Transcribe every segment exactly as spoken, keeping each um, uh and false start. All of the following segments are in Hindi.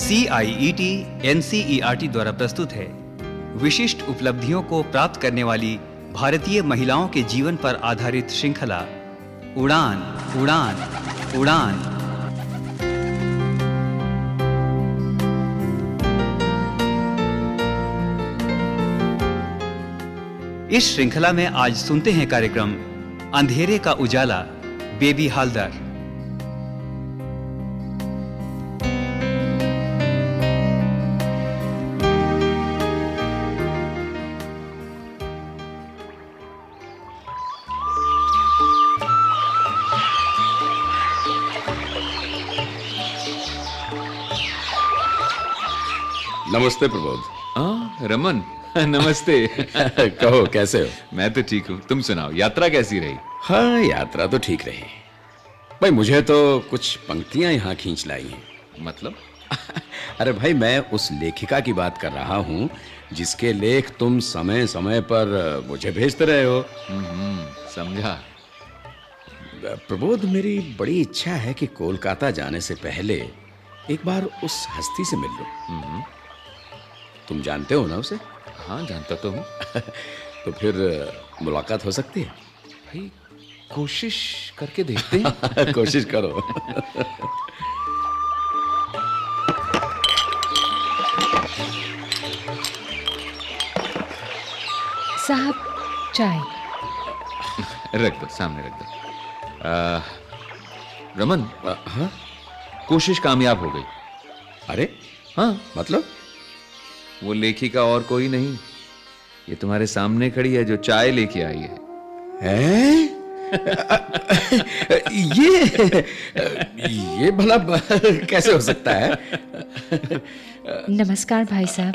C I E T N C E R T द्वारा प्रस्तुत है विशिष्ट उपलब्धियों को प्राप्त करने वाली भारतीय महिलाओं के जीवन पर आधारित श्रृंखला उड़ान उड़ान उड़ान। इस श्रृंखला में आज सुनते हैं कार्यक्रम अंधेरे का उजाला, बेबी हालदार। नमस्ते प्रबोध। हाँ रमन, नमस्ते। कहो कैसे हो? मैं तो ठीक हूँ, तुम सुनाओ, यात्रा कैसी रही? हाँ यात्रा तो ठीक रही भाई। मुझे तो कुछ पंक्तियां यहाँ खींच लाई हैं। मतलब? अरे भाई, मैं उस लेखिका की बात कर रहा हूँ जिसके लेख तुम समय समय पर मुझे भेजते रहे हो। हम्म, समझा। प्रबोध, मेरी बड़ी इच्छा है कि कोलकाता जाने से पहले एक बार उस हस्ती से मिल लो। तुम जानते हो ना उसे? हाँ जानता तो हूँ। तो फिर मुलाकात हो सकती है? भाई कोशिश करके देखते हैं। कोशिश करो। साहब चाय। रख दो, सामने रख दो। आ, रमन, हाँ कोशिश कामयाब हो गई। अरे हाँ, मतलब? वो लेखिका और कोई नहीं, ये तुम्हारे सामने खड़ी है जो चाय लेके आई है। हैं? ये ये भला कैसे हो सकता है? नमस्कार भाई साहब।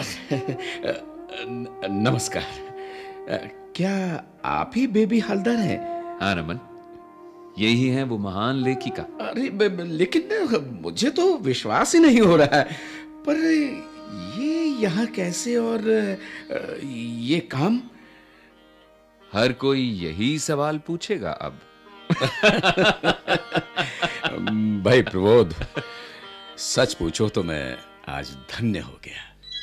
नमस्कार। क्या आप ही बेबी हालदार हैं? हाँ रमन, यही है वो महान लेखिका। अरे लेकिन मुझे तो विश्वास ही नहीं हो रहा है। पर ये यहाँ कैसे, और ये काम? हर कोई यही सवाल पूछेगा अब। भाई प्रबोध, सच पूछो तो मैं आज धन्य हो गया।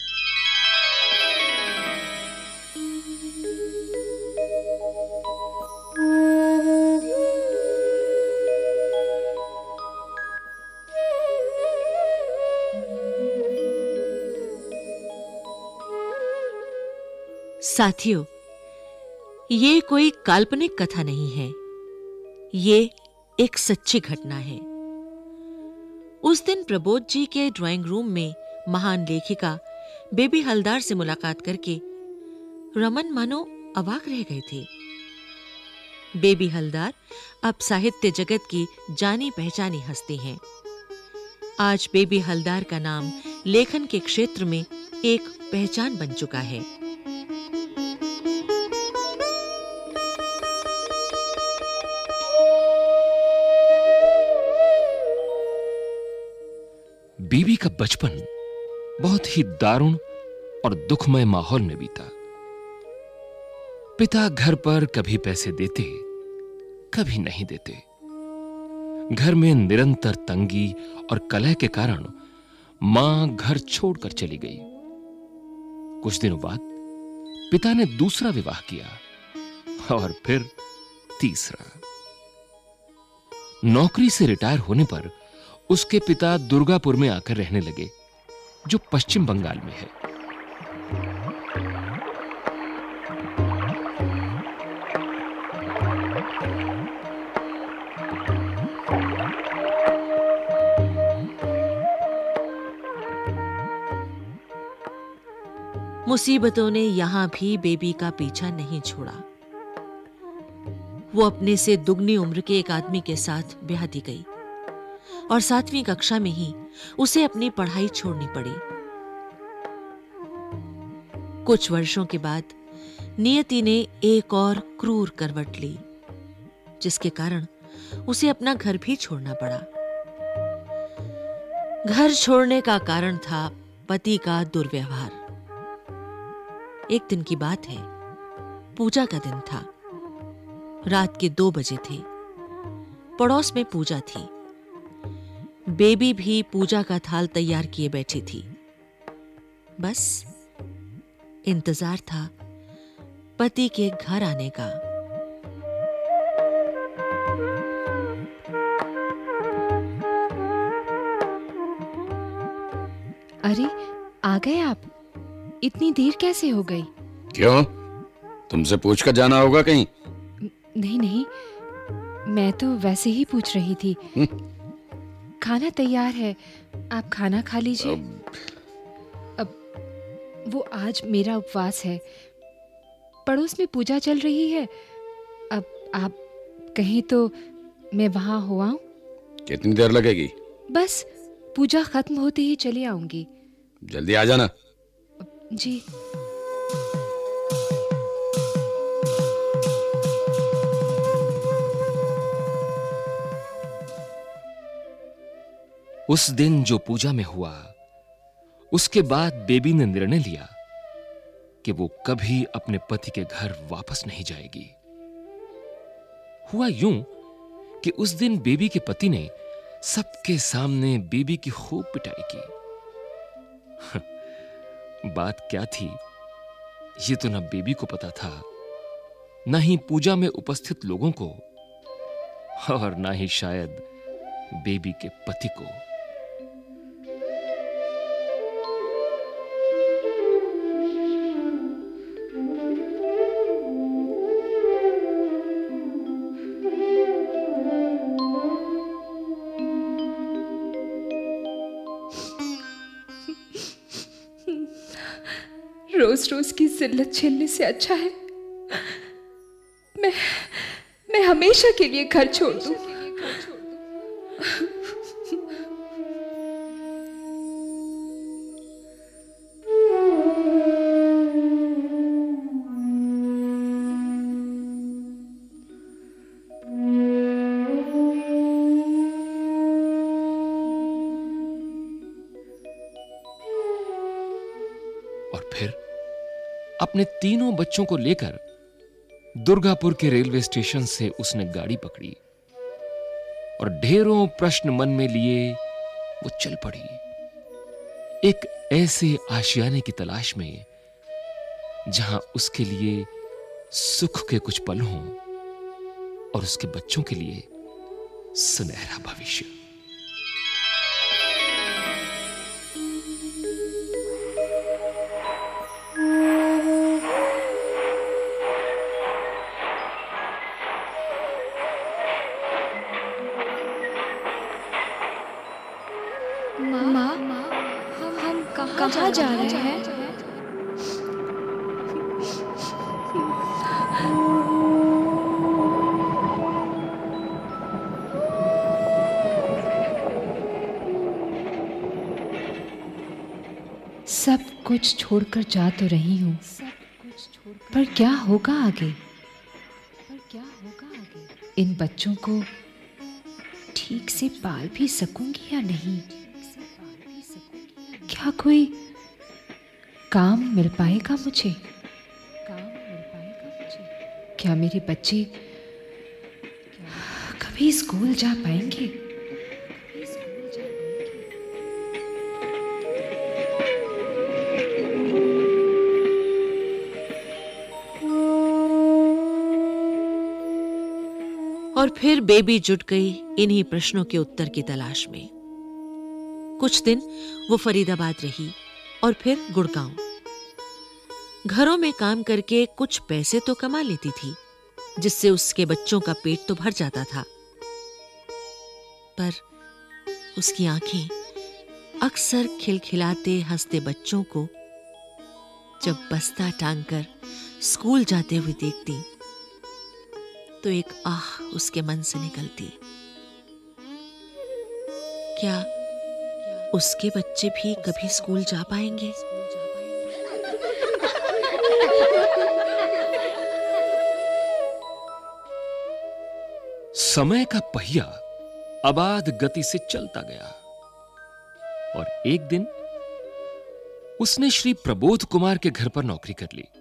साथियों, ये कोई काल्पनिक कथा नहीं है, ये एक सच्ची घटना है। उस दिन प्रबोध जी के ड्राइंग रूम में महान लेखिका बेबी हलदार से मुलाकात करके रमन मानो अवाक रह गए थे। बेबी हलदार अब साहित्य जगत की जानी पहचानी हस्ती हैं। आज बेबी हलदार का नाम लेखन के क्षेत्र में एक पहचान बन चुका है। बीबी का बचपन बहुत ही दारुण और दुखमय माहौल में बीता। पिता घर पर कभी पैसे देते, कभी नहीं देते। घर में निरंतर तंगी और कलह के कारण मां घर छोड़कर चली गई। कुछ दिनों बाद पिता ने दूसरा विवाह किया और फिर तीसरा। नौकरी से रिटायर होने पर उसके पिता दुर्गापुर में आकर रहने लगे, जो पश्चिम बंगाल में है। मुसीबतों ने यहां भी बेबी का पीछा नहीं छोड़ा। वो अपने से दुगनी उम्र के एक आदमी के साथ ब्याह दी गई और सातवीं कक्षा में ही उसे अपनी पढ़ाई छोड़नी पड़ी। कुछ वर्षों के बाद नियति ने एक और क्रूर करवट ली, जिसके कारण उसे अपना घर भी छोड़ना पड़ा। घर छोड़ने का कारण था पति का दुर्व्यवहार। एक दिन की बात है, पूजा का दिन था। रात के दो बजे थे। पड़ोस में पूजा थी। बेबी भी पूजा का थाल तैयार किए बैठी थी। बस इंतजार था पति के घर आने का। अरे, आ गए आप? इतनी देर कैसे हो गई? क्यों, तुमसे पूछकर जाना होगा कहीं? नहीं नहीं, मैं तो वैसे ही पूछ रही थी। खाना तैयार है, आप खाना खा लीजिए। अब वो आज मेरा उपवास है, पड़ोस में पूजा चल रही है। अब आप कहीं तो मैं वहां हो आऊं? कितनी देर लगेगी? बस पूजा खत्म होते ही चली आऊंगी। जल्दी आ जाना। जी। उस दिन जो पूजा में हुआ, उसके बाद बेबी ने निर्णय लिया कि वो कभी अपने पति के घर वापस नहीं जाएगी। हुआ यूं कि उस दिन बेबी के पति ने सबके सामने बेबी की खूब पिटाई की। बात क्या थी, ये तो ना बेबी को पता था, ना ही पूजा में उपस्थित लोगों को, और ना ही शायद बेबी के पति को। रोज रोज की जिल्लत झेलने से अच्छा है मैं मैं हमेशा के लिए घर छोड़ दूं। और फिर अपने तीनों बच्चों को लेकर दुर्गापुर के रेलवे स्टेशन से उसने गाड़ी पकड़ी और ढेरों प्रश्न मन में लिए वो चल पड़ी, एक ऐसे आशियाने की तलाश में जहां उसके लिए सुख के कुछ पल हों और उसके बच्चों के लिए सुनहरा भविष्य। माँ, हम हम कहाँ जा रहे हैं? सब कुछ छोड़कर जा तो रही हूँ, पर क्या होगा आगे? पर क्या होगा आगे? इन बच्चों को ठीक से पाल भी सकूंगी या नहीं? क्या कोई काम मिल पाएगा मुझे? काम मिल पाएगा मुझे? क्या मेरे बच्चे कभी स्कूल जा पाएंगे? और फिर बेबी जुट गई इन्हीं प्रश्नों के उत्तर की तलाश में। कुछ दिन वो फरीदाबाद रही और फिर गुड़गांव। घरों में काम करके कुछ पैसे तो कमा लेती थी, जिससे उसके बच्चों का पेट तो भर जाता था, पर उसकी आंखें अक्सर खिलखिलाते हंसते बच्चों को जब बस्ता टांगकर स्कूल जाते हुए देखती तो एक आह उसके मन से निकलती। क्या उसके बच्चे भी कभी स्कूल जा पाएंगे? समय का पहिया अबाध गति से चलता गया और एक दिन उसने श्री प्रबोध कुमार के घर पर नौकरी कर ली।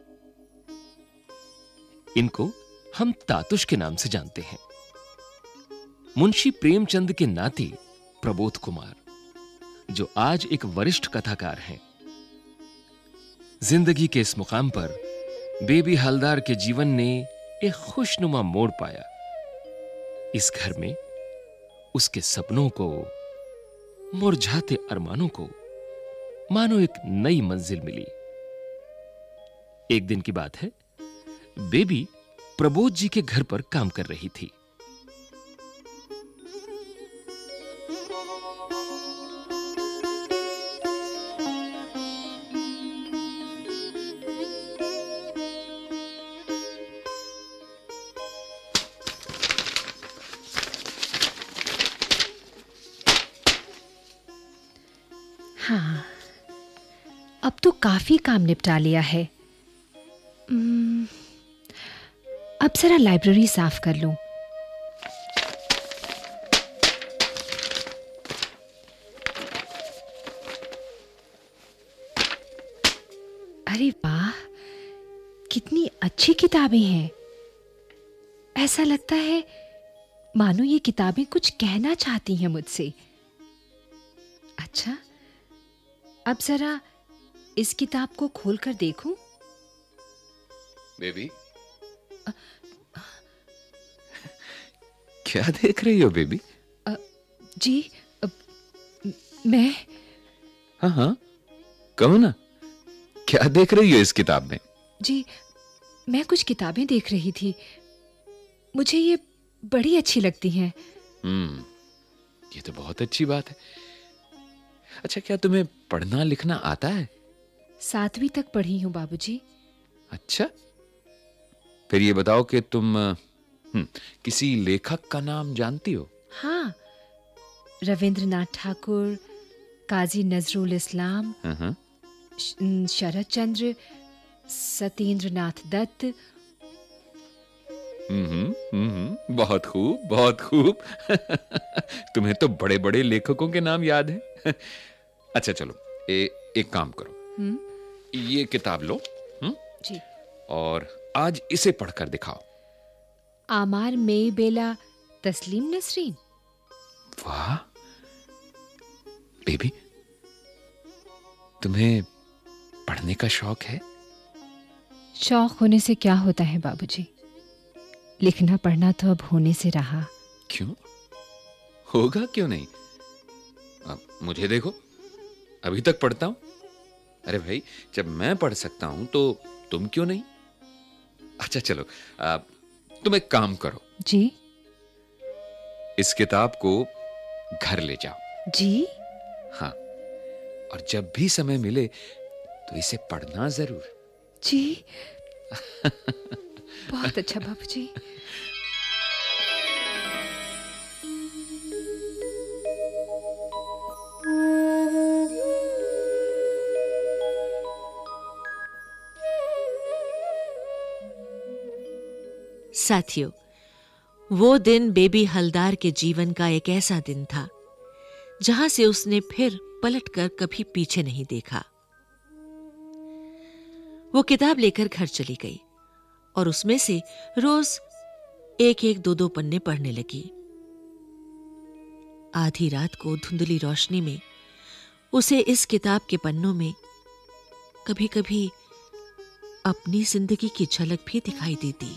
इनको हम तातुश के नाम से जानते हैं। मुंशी प्रेमचंद के नाती प्रबोध कुमार, जो आज एक वरिष्ठ कथाकार हैं। जिंदगी के इस मुकाम पर बेबी हलदार के जीवन ने एक खुशनुमा मोड़ पाया। इस घर में उसके सपनों को, मुरझाते अरमानों को मानो एक नई मंजिल मिली। एक दिन की बात है, बेबी प्रबोध जी के घर पर काम कर रही थी। हाँ, अब तो काफी काम निपटा लिया है। उम्म, अब जरा लाइब्रेरी साफ कर लूं। अरे वाह, कितनी अच्छी किताबें हैं। ऐसा लगता है मानो ये किताबें कुछ कहना चाहती हैं मुझसे। अच्छा, अब जरा इस किताब को खोलकर देखूं। बेबी, क्या देख रही हो बेबी? अ, जी, अ, मैं हाँ हाँ, कहो ना, क्या देख रही हो इस किताब में? जी, मैं कुछ किताबें देख रही थी। मुझे ये बड़ी अच्छी लगती हैं। हम्म, ये तो बहुत अच्छी बात है। अच्छा, क्या तुम्हें पढ़ना लिखना आता है? सातवीं तक पढ़ी हूँ बाबूजी। अच्छा, फिर ये बताओ कि तुम हम्म, किसी लेखक का नाम जानती हो? हाँ, रविंद्रनाथ ठाकुर, काजी नजरुल इस्लाम, हाँ हाँ। श- शरद चंद्र, सत्येंद्र नाथ दत्त। हम्म हम्म, बहुत खूब, बहुत खूब। तुम्हें तो बड़े बड़े लेखकों के नाम याद हैं। अच्छा चलो, ए, एक काम करो, हम्म, ये किताब लो, हम्म, जी। और आज इसे पढ़कर दिखाओ। आमार में बेला तस्लीम नसरीन। वाह बेबी, तुम्हें पढ़ने का शौक है? शौक होने से क्या होता है बाबूजी, लिखना पढ़ना तो अब होने से रहा। क्यों होगा, क्यों नहीं? अब मुझे देखो, अभी तक पढ़ता हूं। अरे भाई, जब मैं पढ़ सकता हूं तो तुम क्यों नहीं? अच्छा चलो, आ, तुम एक काम करो, जी इस किताब को घर ले जाओ। जी। हाँ, और जब भी समय मिले तो इसे पढ़ना जरूर। जी बहुत अच्छा बाबूजी। साथियों, वो दिन बेबी हलदार के जीवन का एक ऐसा दिन था जहां से उसने फिर पलटकर कभी पीछे नहीं देखा। वो किताब लेकर घर चली गई और उसमें से रोज एक एक दो दो पन्ने पढ़ने लगी। आधी रात को धुंधली रोशनी में उसे इस किताब के पन्नों में कभी-कभी अपनी जिंदगी की झलक भी दिखाई देती।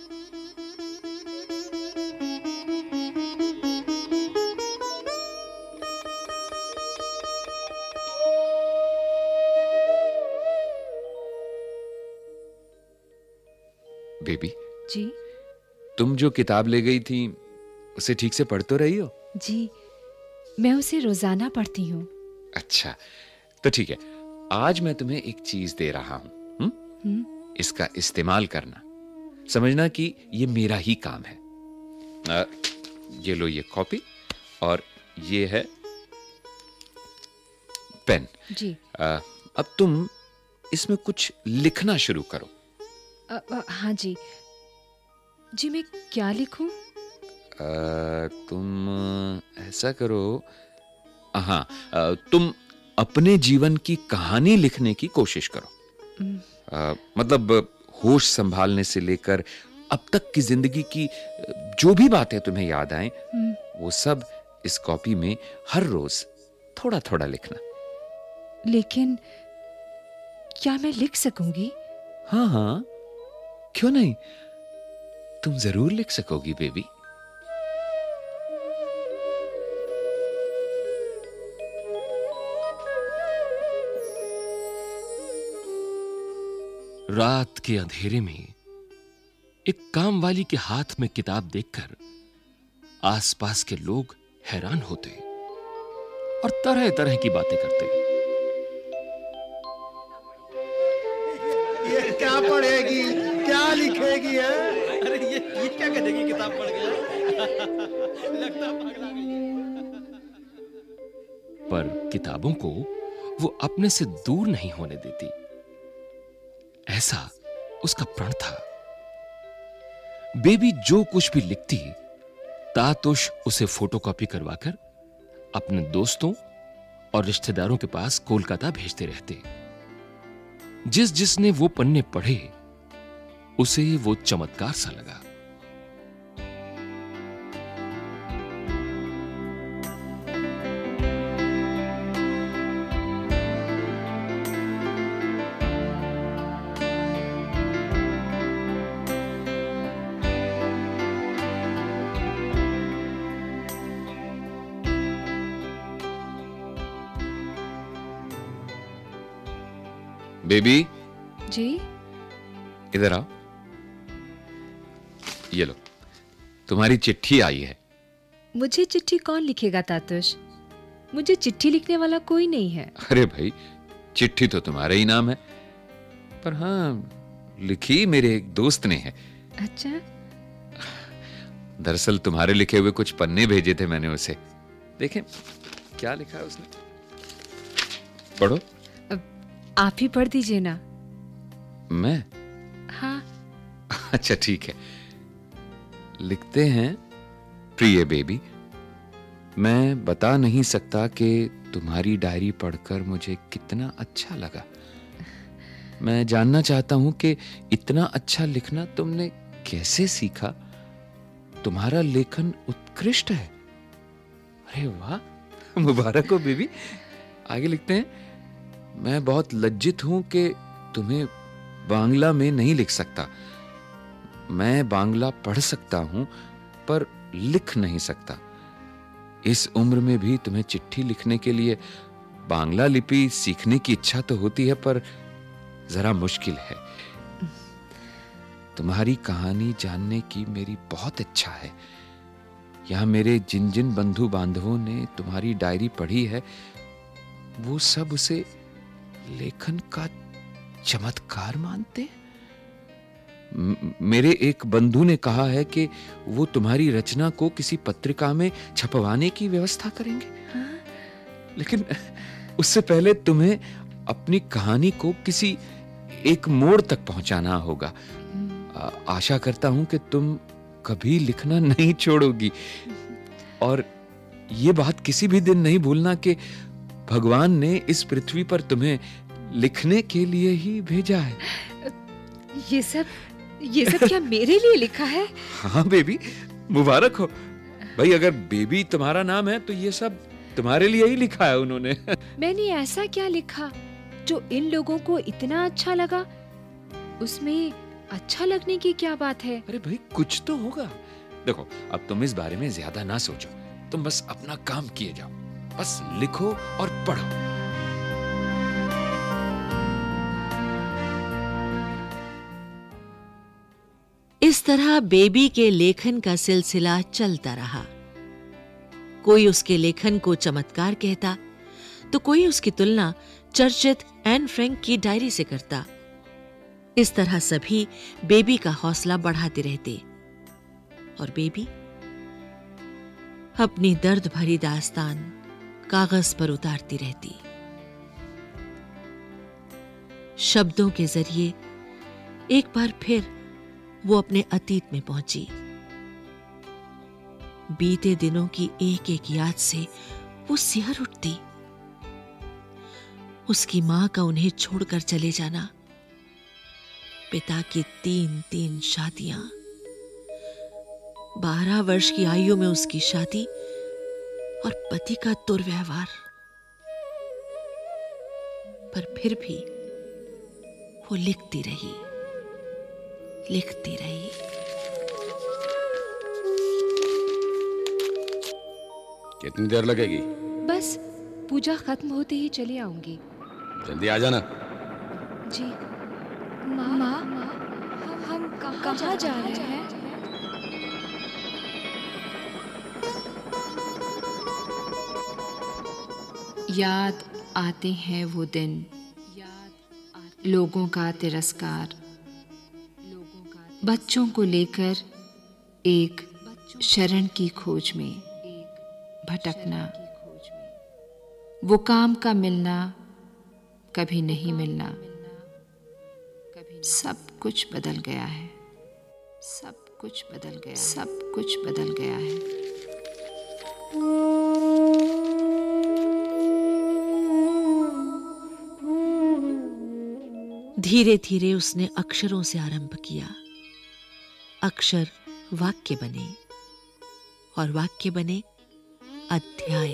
बेबी, जी तुम जो किताब ले गई थी उसे ठीक से पढ़ तो रही हो? जी, मैं उसे रोजाना पढ़ती हूँ। अच्छा, तो ठीक है, आज मैं तुम्हें एक चीज दे रहा हूं, हुँ? हम्म, इसका इस्तेमाल करना, समझना कि ये मेरा ही काम है। आ, ये लो, ये कॉपी, और ये है पेन। जी। आ, अब तुम इसमें कुछ लिखना शुरू करो। अ, अ, हाँ जी जी, मैं क्या लिखूं? आ, तुम ऐसा करो, हाँ, आ, तुम अपने जीवन की कहानी लिखने की कोशिश करो। हम्म, आ, मतलब होश संभालने से लेकर अब तक की जिंदगी की जो भी बातें तुम्हें याद आए, हम्म, वो सब इस कॉपी में हर रोज थोड़ा थोड़ा लिखना। लेकिन क्या मैं लिख सकूंगी? हाँ हाँ, क्यों नहीं, तुम जरूर लिख सकोगी बेबी। रात के अंधेरे में एक काम वाली के हाथ में किताब देखकर आसपास के लोग हैरान होते और तरह तरह की बातें करते। ये क्या पढ़ेगी, क्या लिखेगी है? अरे ये ये क्या करेगी, किताब पढ़ गया लगता पागल गई। पर किताबों को वो अपने से दूर नहीं होने देती, ऐसा उसका प्रण था। बेबी जो कुछ भी लिखती, तातुश उसे फोटोकॉपी करवाकर अपने दोस्तों और रिश्तेदारों के पास कोलकाता भेजते रहते। जिस जिसने वो पन्ने पढ़े उसे वो चमत्कार सा लगा। बेबी जी? इधर आओ। ये लो, तुम्हारी चिट्ठी आई है। मुझे चिट्ठी कौन लिखेगा तातुश? मुझे चिट्ठी लिखने वाला कोई नहीं है। अरे भाई, चिट्ठी तो तुम्हारा ही नाम है, पर हाँ, लिखी मेरे एक दोस्त ने है। अच्छा? दरअसल तुम्हारे लिखे हुए कुछ पन्ने भेजे थे मैंने उसे। देखें क्या लिखा है उसने, पढ़ो। आप ही पढ़ दीजिए ना। मैं? हाँ। अच्छा ठीक है। लिखते हैं, प्रिय बेबी, मैं बता नहीं सकता कि तुम्हारी डायरी पढ़कर मुझे कितना अच्छा लगा। मैं जानना चाहता हूं कि इतना अच्छा लिखना तुमने कैसे सीखा। तुम्हारा लेखन उत्कृष्ट है। अरे वाह, मुबारक हो बेबी। आगे लिखते हैं, मैं बहुत लज्जित हूं कि तुम्हें बांग्ला में नहीं लिख सकता। मैं बांग्ला पढ़ सकता हूं पर लिख नहीं सकता। इस उम्र में भी तुम्हें चिट्ठी लिखने के लिए बांग्ला लिपि सीखने की इच्छा तो होती है, पर जरा मुश्किल है। तुम्हारी कहानी जानने की मेरी बहुत इच्छा है। यहां मेरे जिन जिन बंधु बांधवों ने तुम्हारी डायरी पढ़ी है, वो सब उसे लेखन का चमत्कार मानते हैं। मेरे एक बंधु ने कहा है कि वो तुम्हारी रचना को किसी पत्रिका में छपवाने की व्यवस्था करेंगे। हाँ? लेकिन उससे पहले तुम्हें अपनी कहानी को किसी एक मोड़ तक पहुंचाना होगा। आ, आशा करता हूं कि तुम कभी लिखना नहीं छोड़ोगी, और ये बात किसी भी दिन नहीं भूलना कि भगवान ने इस पृथ्वी पर तुम्हें लिखने के लिए ही भेजा है। ये सब ये सब क्या मेरे लिए लिखा है? हाँ बेबी, मुबारक हो भाई। अगर बेबी तुम्हारा नाम है तो ये सब तुम्हारे लिए ही लिखा है उन्होंने। मैंने ऐसा क्या लिखा जो इन लोगों को इतना अच्छा लगा? उसमें अच्छा लगने की क्या बात है? अरे भाई, कुछ तो होगा। देखो, अब तुम इस बारे में ज्यादा ना सोचो, तुम बस अपना काम किए जाओ। बस लिखो और पढ़ो। इस तरह बेबी के लेखन का सिलसिला चलता रहा। कोई उसके लेखन को चमत्कार कहता, तो कोई उसकी तुलना चर्चित एन फ्रैंक की डायरी से करता। इस तरह सभी बेबी का हौसला बढ़ाते रहते, और बेबी अपनी दर्द भरी दास्तान कागज पर उतारती रहती। शब्दों के जरिए एक बार फिर वो अपने अतीत में पहुंची। बीते दिनों की एक एक याद से वो सिहर उठती। उसकी मां का उन्हें छोड़कर चले जाना, पिता की तीन तीन शादियां, बारह वर्ष की आयु में उसकी शादी और पति का दुर्व्यवहार, पर फिर भी वो लिखती रही, लिखती रही। कितनी देर लगेगी? बस पूजा खत्म होते ही चली आऊंगी। जल्दी आ जाना। जी। माँ, माँ, हम हम कहाँ कहाँ जा रहे हैं? याद आते हैं वो दिन, लोगों का तिरस्कार, बच्चों को लेकर एक शरण की खोज में भटकना, वो काम का मिलना, कभी नहीं मिलना। सब कुछ बदल गया है, सब कुछ बदल गया, सब कुछ बदल गया है। धीरे धीरे उसने अक्षरों से आरंभ किया। अक्षर वाक्य बने और वाक्य बने अध्याय।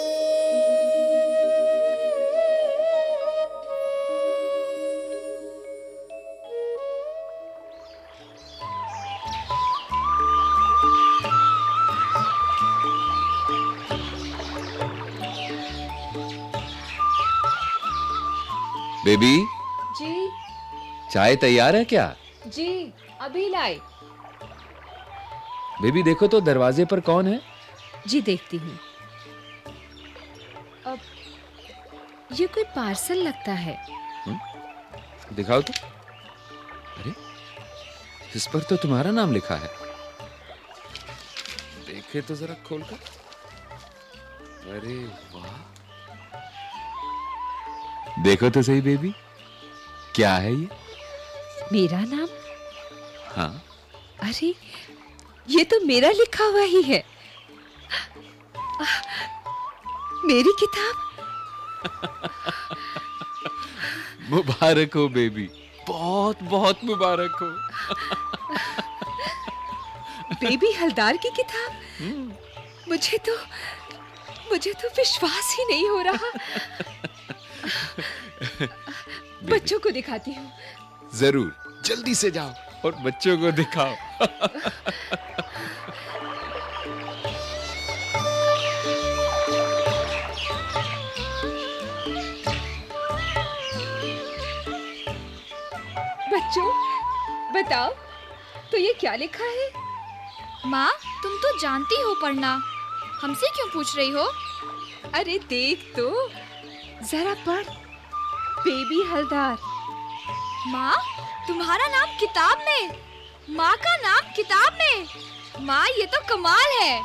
बेबी, जी चाय तैयार है क्या? जी अभी लाई। बेबी देखो तो दरवाजे पर कौन है? जी देखती हूँ। अब ये कोई पार्सल लगता है। हुँ? दिखाओ तो। अरे इस पर तो तुम्हारा नाम लिखा है। देखे तो जरा खोलकर। अरे वाह, देखो तो सही बेबी, क्या है ये? मेरा नाम? हाँ। अरे ये तो मेरा लिखा हुआ ही है। मेरी किताब। मुबारक हो बेबी, बहुत बहुत मुबारक हो। बेबी हलदार की किताब? मुझे तो मुझे तो विश्वास ही नहीं हो रहा। बच्चों को दिखाती हूँ। जरूर, जल्दी से जाओ और बच्चों को दिखाओ। बच्चों बताओ तो ये क्या लिखा है? माँ, तुम तो जानती हो पढ़ना, हमसे क्यों पूछ रही हो? अरे देख तो, जरा पढ़। बेबी हलदार। माँ, तुम्हारा नाम किताब में? माँ का नाम किताब में? माँ, ये तो कमाल है।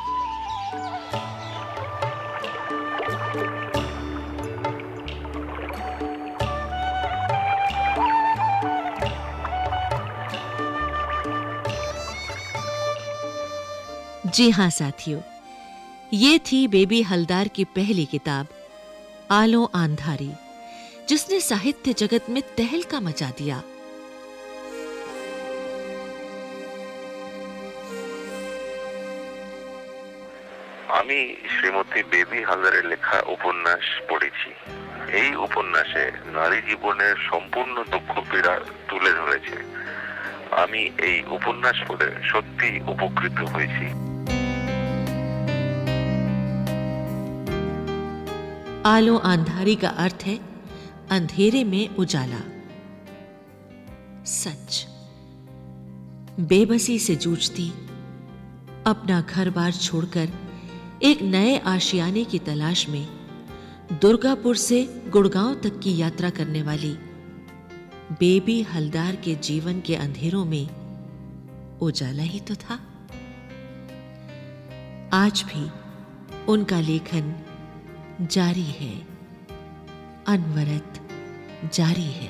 जी हाँ साथियों, ये थी बेबी हलदार की पहली किताब आलो आंधारी, जिसने साहित्य जगत में तहलका मचा दिया। আমি শ্রীমতী বেবি হালদারের লেখা উপন্যাস পড়েছি। এই উপন্যাসে নারী জীবনের সম্পূর্ণ দুঃখ পীড়া তুলে ধরেছে। আমি এই উপন্যাস পড়ে সত্যি উপকৃত হয়েছি। आलो आंधारी का अर्थ है अंधेरे में उजाला। सच, बेबसी से जूझती, अपना घर बार छोड़कर एक नए आशियाने की तलाश में दुर्गापुर से गुड़गांव तक की यात्रा करने वाली बेबी हलदार के जीवन के अंधेरों में उजाला ही तो था। आज भी उनका लेखन जारी है, अनवरत जारी है।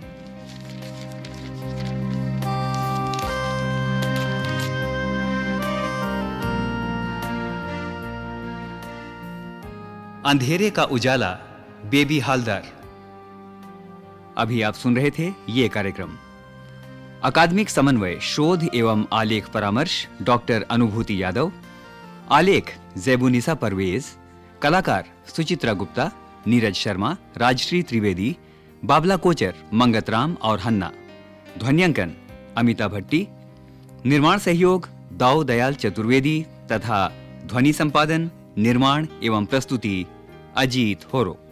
अंधेरे का उजाला, बेबी हलदार। अभी आप सुन रहे थे ये कार्यक्रम। अकादमिक समन्वय, शोध एवं आलेख परामर्श डॉक्टर अनुभूति यादव। आलेख ज़ैबुनिसा परवेज। कलाकार सुचित्रा गुप्ता, नीरज शर्मा, राजश्री त्रिवेदी, बाबला कोचर, मंगतराम और हन्ना। ध्वन्यांकन अमिता भट्टी। निर्माण सहयोग दाऊ दयाल चतुर्वेदी तथा ध्वनि संपादन, निर्माण एवं प्रस्तुति अजीत होरो।